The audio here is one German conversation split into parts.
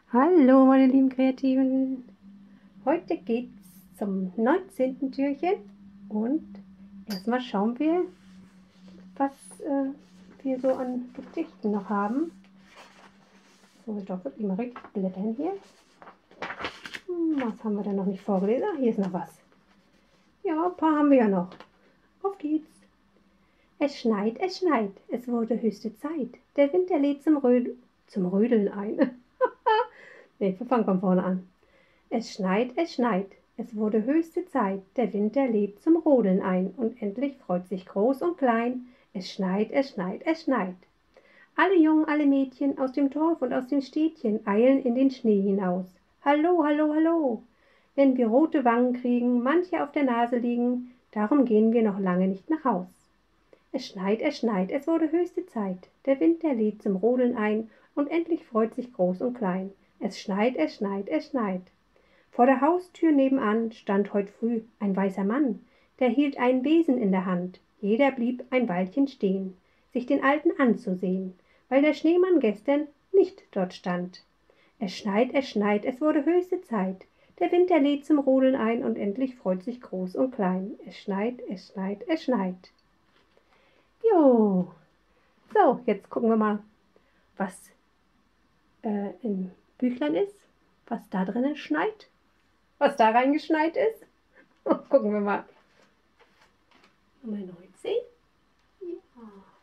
Hallo meine lieben Kreativen, heute geht's zum 19. Türchen und erstmal schauen wir, was wir so an Gedichten noch haben. So, ich darf wirklich mal richtig blättern hier. Was haben wir denn noch nicht vorgelesen? Ach, hier ist noch was. Ja, ein paar haben wir ja noch. Auf geht's. Es schneit, es wurde höchste Zeit. Der Winter lädt zum Rödeln ein. Ne, wir fangen von vorne an. Es schneit, es wurde höchste Zeit, der Winter lädt zum Rodeln ein, und endlich freut sich groß und klein. Es schneit, es schneit. Alle Jungen, alle Mädchen aus dem Dorf und aus dem Städtchen eilen in den Schnee hinaus. Hallo, hallo, hallo! Wenn wir rote Wangen kriegen, manche auf der Nase liegen, darum gehen wir noch lange nicht nach Haus. Es schneit, es wurde höchste Zeit, der Winter lädt zum Rodeln ein, und endlich freut sich groß und klein. Es schneit, es schneit. Vor der Haustür nebenan stand heut früh ein weißer Mann, der hielt einen Besen in der Hand. Jeder blieb ein Weilchen stehen, sich den Alten anzusehen, weil der Schneemann gestern nicht dort stand. Es schneit, es wurde höchste Zeit. Der Winter lädt zum Rodeln ein, und endlich freut sich groß und klein. Es schneit, es schneit. Jo, so, jetzt gucken wir mal, was im Büchlein ist, was da drinnen schneit. Was da reingeschneit ist. Gucken wir mal. Nummer 19. Ja.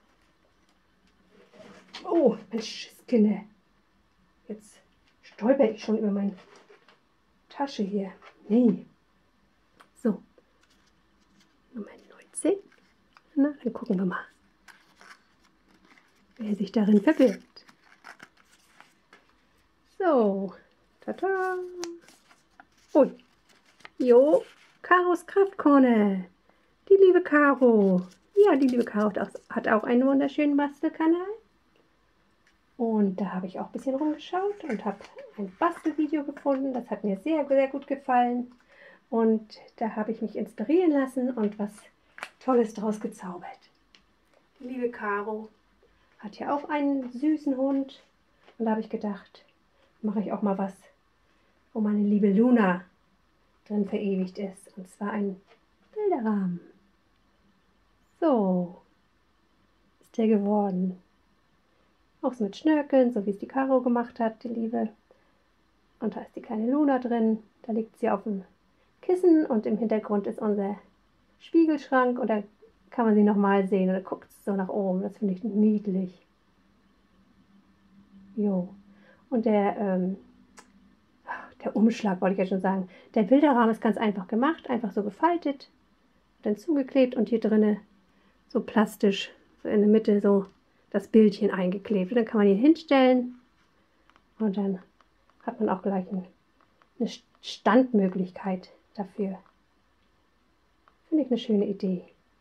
Oh, Mensch, Kinder. Jetzt stolper ich schon über meine Tasche hier. Nee. So. Nummer 19. Na, dann gucken wir mal, wer sich darin verbirgt. So. Tada. Ui. Jo, Karos Kraftkorne. Die liebe Caro. Ja, die liebe Caro hat auch einen wunderschönen Bastelkanal. Und da habe ich auch ein bisschen rumgeschaut und habe ein Bastelvideo gefunden. Das hat mir sehr, sehr gut gefallen. Und da habe ich mich inspirieren lassen und was Tolles draus gezaubert. Die liebe Caro hat ja auch einen süßen Hund. Und da habe ich gedacht, mache ich auch mal was, wo meine liebe Luna drin verewigt ist. Und zwar ein Bilderrahmen. So ist der geworden. Auch so mit Schnörkeln, so wie es die Caro gemacht hat, die Liebe. Und da ist die kleine Luna drin. Da liegt sie auf dem Kissen und im Hintergrund ist unser Spiegelschrank und da kann man sie nochmal sehen und da guckt sie so nach oben. Das finde ich niedlich. Jo. Und der Umschlag wollte ich ja schon sagen. Der Bilderrahmen ist ganz einfach gemacht, einfach so gefaltet, dann zugeklebt und hier drinnen so plastisch, so in der Mitte so das Bildchen eingeklebt. Und dann kann man ihn hinstellen und dann hat man auch gleich eine Standmöglichkeit dafür. Finde ich eine schöne Idee.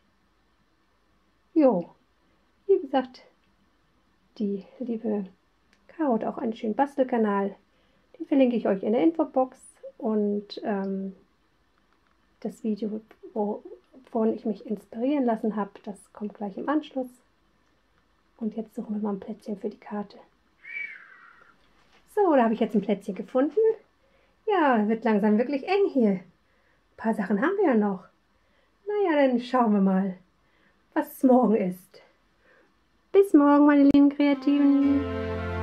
Jo, wie gesagt, die liebe Caro hat auch einen schönen Bastelkanal. Den verlinke ich euch in der Infobox. Und das Video, wovon ich mich inspirieren lassen habe, das kommt gleich im Anschluss. Und jetzt suchen wir mal ein Plätzchen für die Karte. So, da habe ich jetzt ein Plätzchen gefunden. Ja, wird langsam wirklich eng hier. Ein paar Sachen haben wir ja noch. Naja, dann schauen wir mal, was es morgen ist. Bis morgen, meine lieben Kreativen.